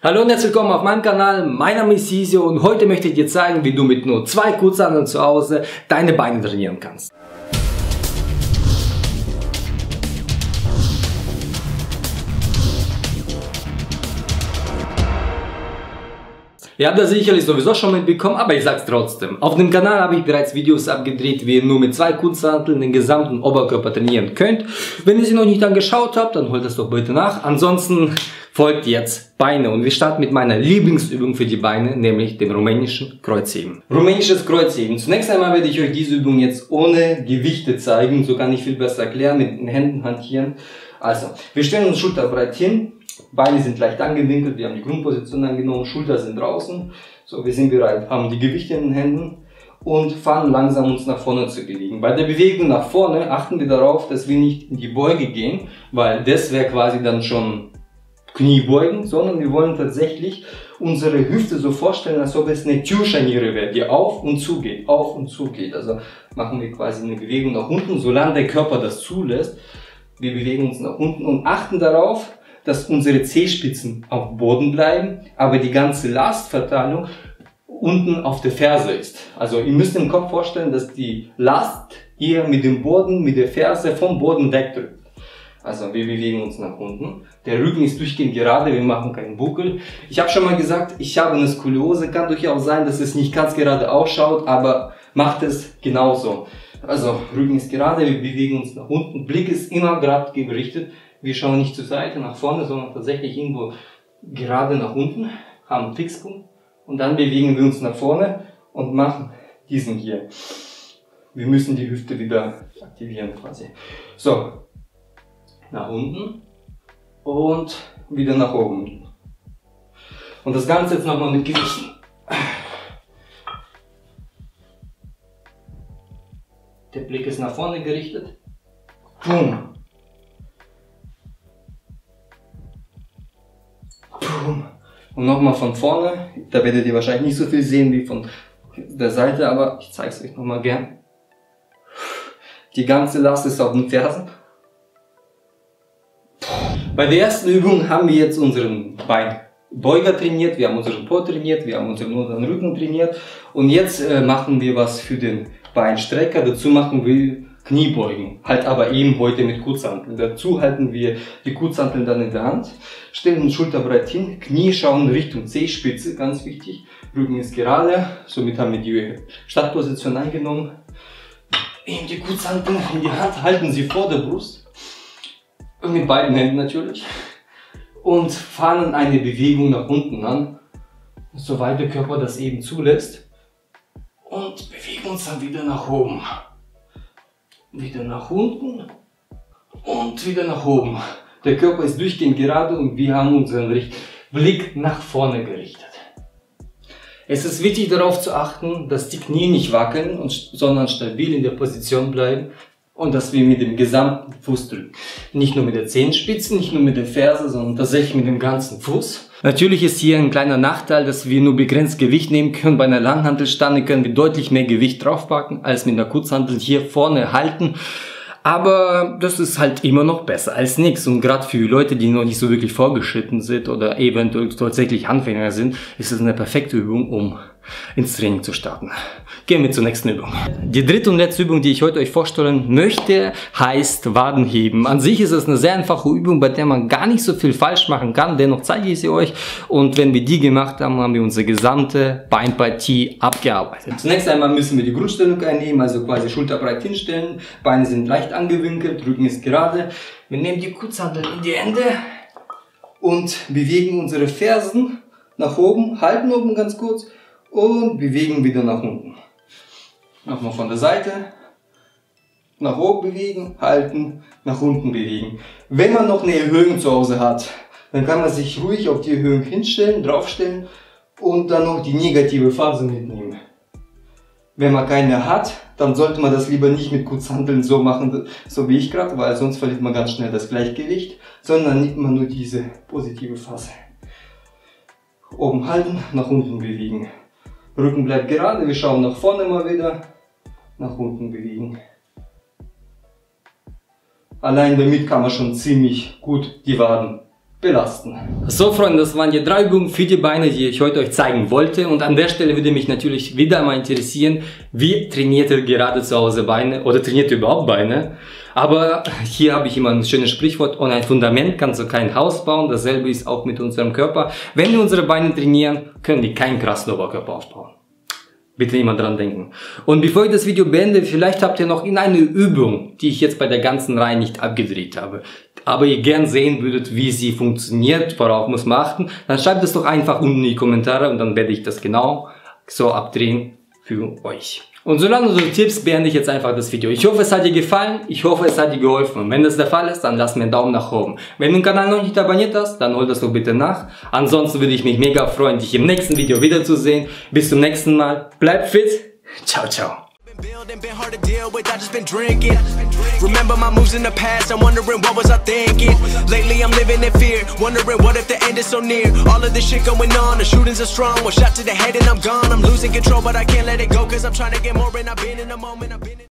Hallo und herzlich willkommen auf meinem Kanal, mein Name ist Sisio und heute möchte ich dir zeigen, wie du mit nur 2 Kurzhanteln zu Hause deine Beine trainieren kannst. Ihr habt das sicherlich sowieso schon mitbekommen, aber ich sag's trotzdem. Auf dem Kanal habe ich bereits Videos abgedreht, wie ihr nur mit 2 Kurzhanteln den gesamten Oberkörper trainieren könnt. Wenn ihr sie noch nicht angeschaut habt, dann holt das doch bitte nach. Ansonsten folgt jetzt Beine und wir starten mit meiner Lieblingsübung für die Beine, nämlich dem rumänischen Kreuzheben. Rumänisches Kreuzheben. Zunächst einmal werde ich euch diese Übung jetzt ohne Gewichte zeigen, so kann ich viel besser erklären, mit den Händen hantieren. Also, wir stellen uns schulterbreit hin. Beine sind leicht angewinkelt, wir haben die Grundposition angenommen, Schulter sind draußen. So, wir sind bereit, haben die Gewichte in den Händen und fahren langsam uns nach vorne zu bewegen. Bei der Bewegung nach vorne achten wir darauf, dass wir nicht in die Beuge gehen, weil das wäre quasi dann schon Kniebeugen, sondern wir wollen tatsächlich unsere Hüfte so vorstellen, als ob es eine Türscharniere wäre, die auf und zu geht, auf und zu geht. Also machen wir quasi eine Bewegung nach unten, solange der Körper das zulässt. Wir bewegen uns nach unten und achten darauf, dass unsere Zehspitzen auf dem Boden bleiben, aber die ganze Lastverteilung unten auf der Ferse ist. Also ihr müsst im Kopf vorstellen, dass die Last ihr mit dem Boden, mit der Ferse vom Boden wegdrückt. Also wir bewegen uns nach unten. Der Rücken ist durchgehend gerade, wir machen keinen Buckel. Ich habe schon mal gesagt, ich habe eine Skoliose. Kann durchaus sein, dass es nicht ganz gerade ausschaut, aber macht es genauso. Also Rücken ist gerade, wir bewegen uns nach unten. Blick ist immer gerade gerichtet. Wir schauen nicht zur Seite, nach vorne, sondern tatsächlich irgendwo gerade nach unten, haben einen Fixpunkt und dann bewegen wir uns nach vorne und machen diesen hier. Wir müssen die Hüfte wieder aktivieren quasi. So, nach unten und wieder nach oben. Und das Ganze jetzt nochmal mit Gewichten. Der Blick ist nach vorne gerichtet. Boom. Und nochmal von vorne, da werdet ihr wahrscheinlich nicht so viel sehen wie von der Seite, aber ich zeige es euch nochmal gern. Die ganze Last ist auf den Fersen. Bei der ersten Übung haben wir jetzt unseren Beinbeuger trainiert, wir haben unseren Po trainiert, wir haben unseren unteren Rücken trainiert und jetzt machen wir was für den Beinstrecker. Dazu machen wir Kniebeugen, halt aber eben heute mit Kurzhanteln. Dazu halten wir die Kurzhanteln dann in der Hand, stellen uns schulterbreit hin, Knie schauen Richtung Zehspitze, ganz wichtig, Rücken ist gerade, somit haben wir die Startposition eingenommen. Nehmen die Kurzhanteln in die Hand, halten sie vor der Brust, mit beiden Händen natürlich, und fahren eine Bewegung nach unten an, soweit der Körper das eben zulässt, und bewegen uns dann wieder nach oben. Wieder nach unten und wieder nach oben. Der Körper ist durchgehend gerade und wir haben unseren Blick nach vorne gerichtet. Es ist wichtig darauf zu achten, dass die Knie nicht wackeln, sondern stabil in der Position bleiben und dass wir mit dem gesamten Fuß drücken. Nicht nur mit der Zehenspitze, nicht nur mit der Ferse, sondern tatsächlich mit dem ganzen Fuß. Natürlich ist hier ein kleiner Nachteil, dass wir nur begrenzt Gewicht nehmen können. Bei einer Langhantelstange können wir deutlich mehr Gewicht draufpacken, als mit einer Kurzhantel hier vorne halten. Aber das ist halt immer noch besser als nichts. Und gerade für Leute, die noch nicht so wirklich vorgeschritten sind oder eventuell tatsächlich Anfänger sind, ist es eine perfekte Übung, um ins Training zu starten. Gehen wir zur nächsten Übung. Die dritte und letzte Übung, die ich heute euch vorstellen möchte, heißt Wadenheben. An sich ist es eine sehr einfache Übung, bei der man gar nicht so viel falsch machen kann. Dennoch zeige ich sie euch. Und wenn wir die gemacht haben, haben wir unsere gesamte Beinpartie abgearbeitet. Zunächst einmal müssen wir die Grundstellung einnehmen, also quasi schulterbreit hinstellen. Beine sind leicht angewinkelt, Rücken ist gerade. Wir nehmen die Kurzhantel in die Hände und bewegen unsere Fersen nach oben, halten oben ganz kurz und bewegen wieder nach unten. Nochmal von der Seite, nach oben bewegen, halten, nach unten bewegen. Wenn man noch eine Erhöhung zu Hause hat, dann kann man sich ruhig auf die Erhöhung hinstellen, draufstellen und dann noch die negative Phase mitnehmen. Wenn man keine hat, dann sollte man das lieber nicht mit Kurzhanteln so machen, so wie ich gerade, weil sonst verliert man ganz schnell das Gleichgewicht, sondern nimmt man nur diese positive Phase. Oben halten, nach unten bewegen. Rücken bleibt gerade, wir schauen nach vorne mal wieder, nach unten bewegen. Allein damit kann man schon ziemlich gut die Waden belasten. So Freunde, das waren die 3 Übungen für die Beine, die ich heute euch zeigen wollte. Und an der Stelle würde mich natürlich wieder mal interessieren, wie trainiert ihr gerade zu Hause Beine oder trainiert ihr überhaupt Beine? Aber hier habe ich immer ein schönes Sprichwort: ohne ein Fundament kannst du kein Haus bauen. Dasselbe ist auch mit unserem Körper. Wenn wir unsere Beine trainieren, können wir keinen krassen Oberkörper aufbauen. Bitte immer dran denken. Und bevor ich das Video beende, vielleicht habt ihr noch eine Übung, die ich jetzt bei der ganzen Reihe nicht abgedreht habe, aber ihr gern sehen würdet, wie sie funktioniert, worauf muss man achten, dann schreibt es doch einfach unten in die Kommentare und dann werde ich das genau so abdrehen für euch. Und solange so Tipps beende ich jetzt einfach das Video. Ich hoffe, es hat dir gefallen, ich hoffe, es hat dir geholfen. Und wenn das der Fall ist, dann lass mir einen Daumen nach oben. Wenn du den Kanal noch nicht abonniert hast, dann hol das doch bitte nach. Ansonsten würde ich mich mega freuen, dich im nächsten Video wiederzusehen. Bis zum nächsten Mal. Bleib fit. Ciao, ciao. Been hard to deal with, I just been drinking. Remember my moves in the past, I'm wondering what was I thinking. Lately I'm living in fear, wondering what if the end is so near. All of this shit going on, the shootings are strong. One shot to the head and I'm gone. I'm losing control but I can't let it go, cause I'm trying to get more and I've been in the moment.